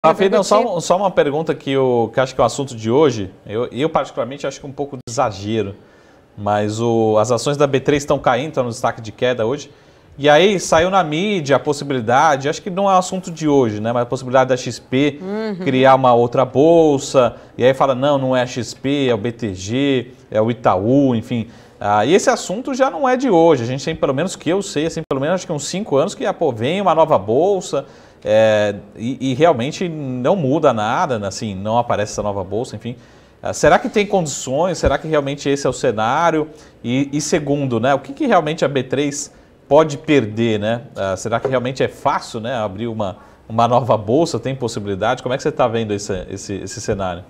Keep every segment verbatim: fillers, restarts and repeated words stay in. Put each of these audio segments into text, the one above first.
Rafael, não, só, só uma pergunta que eu que acho que é o assunto de hoje. Eu, eu particularmente acho que é um pouco de exagero, mas o, as ações da B três estão caindo, estão no destaque de queda hoje. E aí saiu na mídia a possibilidade, acho que não é um assunto de hoje, né? Mas a possibilidade da X P uhum. criar uma outra bolsa. E aí fala, não, não é a X P, é o B T G, é o Itaú, enfim. Ah, e esse assunto já não é de hoje. A gente tem, pelo menos que eu sei, assim, pelo menos acho que uns cinco anos que ah, pô, vem uma nova bolsa. É, e, e realmente não muda nada, assim, não aparece essa nova bolsa, enfim. Uh, será que tem condições? Será que realmente esse é o cenário? E, e segundo, né, o que, que realmente a B três pode perder, né? Uh, será que realmente é fácil, né, abrir uma, uma nova bolsa? Tem possibilidade? Como é que você está vendo esse, esse, esse cenário?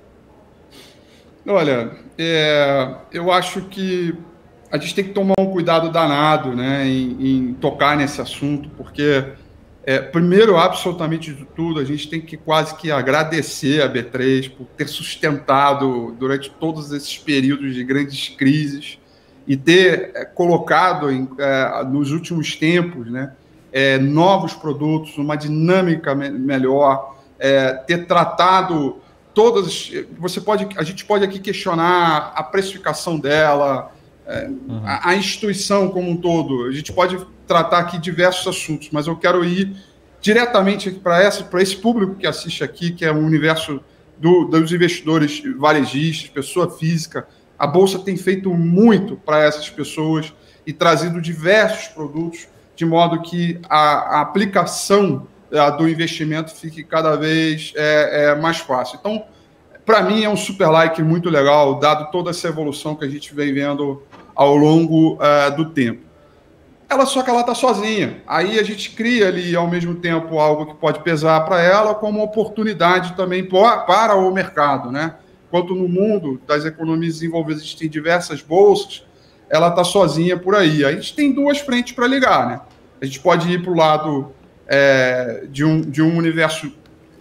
Olha, é, eu acho que a gente tem que tomar um cuidado danado, né, em, em tocar nesse assunto, porque É, primeiro, absolutamente de tudo, a gente tem que quase que agradecer a B três por ter sustentado durante todos esses períodos de grandes crises e ter é, colocado em, é, nos últimos tempos, né, é, novos produtos, uma dinâmica me melhor, é, ter tratado todas. Você pode, a gente pode aqui questionar a precificação dela, é, uhum. a, a instituição como um todo. A gente pode tratar aqui diversos assuntos, mas eu quero ir diretamente para esse público que assiste aqui, que é o universo do, dos investidores varejistas, pessoa física. A Bolsa tem feito muito para essas pessoas e trazido diversos produtos, de modo que a, a aplicação a, do investimento fique cada vez é, é, mais fácil. Então, para mim, é um super like muito legal, dado toda essa evolução que a gente vem vendo ao longo uh, do tempo. Ela só que ela está sozinha. Aí a gente cria ali, ao mesmo tempo, algo que pode pesar para ela, como oportunidade também para o mercado, né? Enquanto no mundo das economias desenvolvidas a gente tem diversas bolsas, ela está sozinha por aí. A gente tem duas frentes para ligar, né? A gente pode ir para o lado é, de, um, de um universo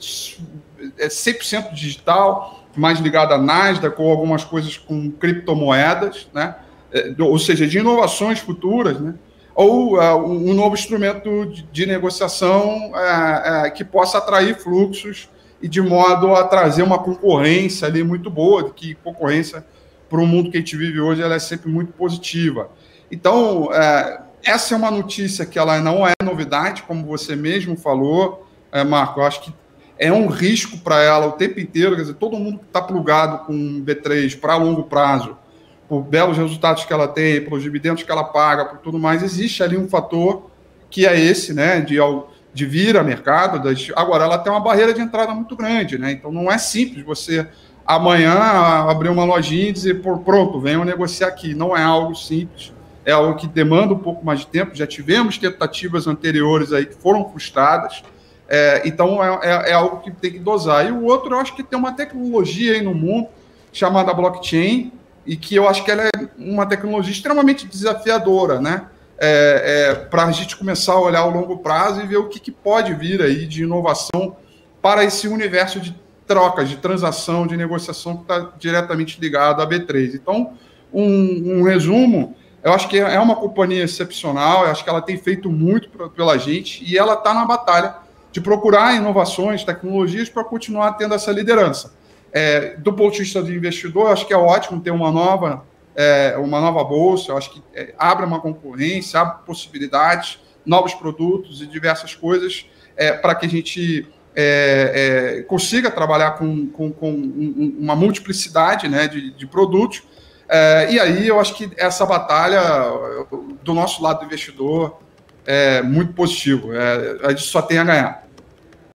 cem por cento digital, mais ligado à Nasdaq, ou algumas coisas com criptomoedas, né? É, ou seja, de inovações futuras, né? Ou uh, um novo instrumento de, de negociação uh, uh, que possa atrair fluxos e de modo a trazer uma concorrência ali muito boa, que concorrência para o mundo que a gente vive hoje ela é sempre muito positiva. Então, uh, essa é uma notícia que ela não é novidade, como você mesmo falou, uh, Marco, eu acho que é um risco para ela o tempo inteiro, quer dizer, todo mundo que está plugado com B três para longo prazo, por belos resultados que ela tem, pelos dividendos que ela paga, por tudo mais, existe ali um fator que é esse, né, de, de vir a mercado. Das, agora, ela tem uma barreira de entrada muito grande, né, então não é simples você amanhã abrir uma lojinha e dizer, pronto, venham negociar aqui. Não é algo simples, é algo que demanda um pouco mais de tempo. Já tivemos tentativas anteriores aí que foram frustradas, é, então é, é, é algo que tem que dosar. E o outro, eu acho que tem uma tecnologia aí no mundo chamada blockchain, e que eu acho que ela é uma tecnologia extremamente desafiadora, né? É, é, para a gente começar a olhar ao longo prazo e ver o que, que pode vir aí de inovação para esse universo de trocas, de transação, de negociação que está diretamente ligado à B três. Então, um, um resumo, eu acho que é uma companhia excepcional, eu acho que ela tem feito muito pra, pela gente e ela está na batalha de procurar inovações, tecnologias para continuar tendo essa liderança. É, do ponto de vista do investidor, acho que é ótimo ter uma nova, é, uma nova bolsa, acho que é, abre uma concorrência, abre possibilidades, novos produtos e diversas coisas é, para que a gente é, é, consiga trabalhar com, com, com uma multiplicidade, né, de, de produtos. É, e aí eu acho que essa batalha do nosso lado do investidor é muito positivo, é, a gente só tem a ganhar.